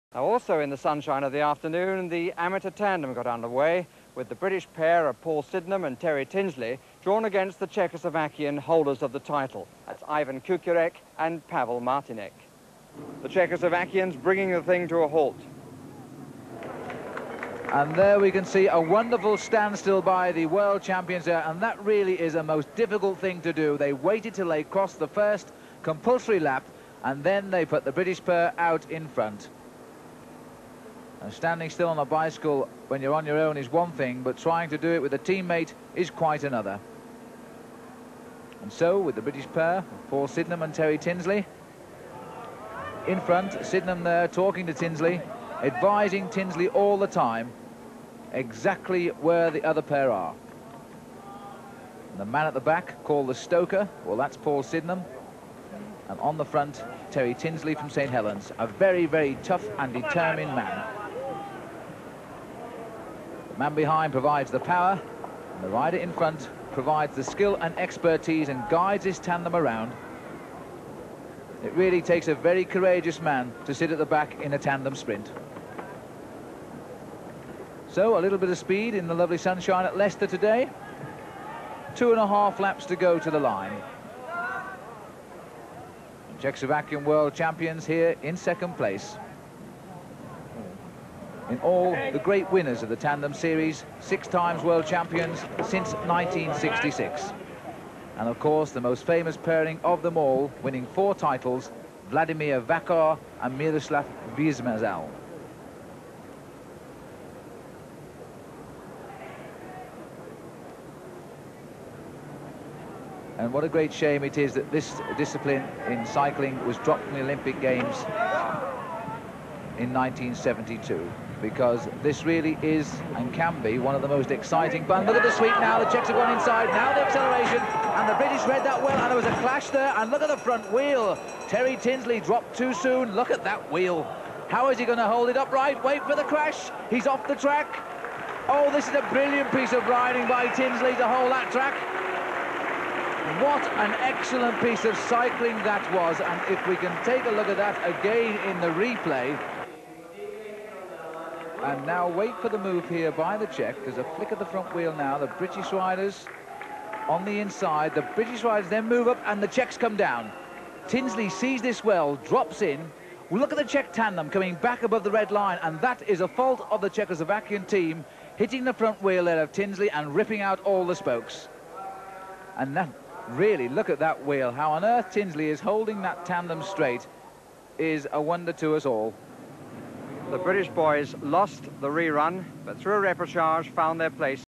Now, also in the sunshine of the afternoon, the amateur tandem got underway with the British pair of Paul Sydenham and Terry Tinsley drawn against the Czechoslovakian holders of the title. That's Ivan Kukurek and Pavel Martinek. The Czechoslovakians bringing the thing to a halt. And there we can see a wonderful standstill by the world champions there, and that really is a most difficult thing to do. They waited till they crossed the first compulsory lap, and then they put the British pair out in front. And standing still on a bicycle when you're on your own is one thing, but trying to do it with a teammate is quite another. And so, with the British pair, Paul Sydenham and Terry Tinsley in front, Sydenham there talking to Tinsley, advising Tinsley all the time exactly where the other pair are. And the man at the back, called the stoker, well, that's Paul Sydenham. And on the front, Terry Tinsley from St Helens, a very, very tough and determined man. The man behind provides the power, and the rider in front provides the skill and expertise and guides his tandem around. It really takes a very courageous man to sit at the back in a tandem sprint. So, a little bit of speed in the lovely sunshine at Leicester today. 2.5 laps to go to the line. The Czechoslovakian world champions here in second place. In all, the great winners of the tandem series, 6 times world champions since 1966. And of course, the most famous pairing of them all, winning 4 titles, Vladimir Vakar and Miroslav Vyzmazal. And what a great shame it is that this discipline in cycling was dropped from the Olympic Games in 1972, because this really is and can be one of the most exciting. But look at the sweep now, the Czechs have gone inside, now the acceleration, and the British read that well, and there was a clash there, and look at the front wheel. Terry Tinsley dropped too soon, look at that wheel. How is he going to hold it upright? Wait for the crash, he's off the track. Oh, this is a brilliant piece of riding by Tinsley to hold that track. What an excellent piece of cycling that was, and if we can take a look at that again in the replay. And now wait for the move here by the Czech. There's a flick of the front wheel now. The British riders on the inside. The British riders then move up and the Czechs come down. Tinsley sees this well, drops in. Look at the Czech tandem coming back above the red line, and that is a fault of the Czechoslovakian team, hitting the front wheel there of Tinsley and ripping out all the spokes. And that, really, look at that wheel. How on earth Tinsley is holding that tandem straight is a wonder to us all. The British boys lost the rerun, but through a repechage found their place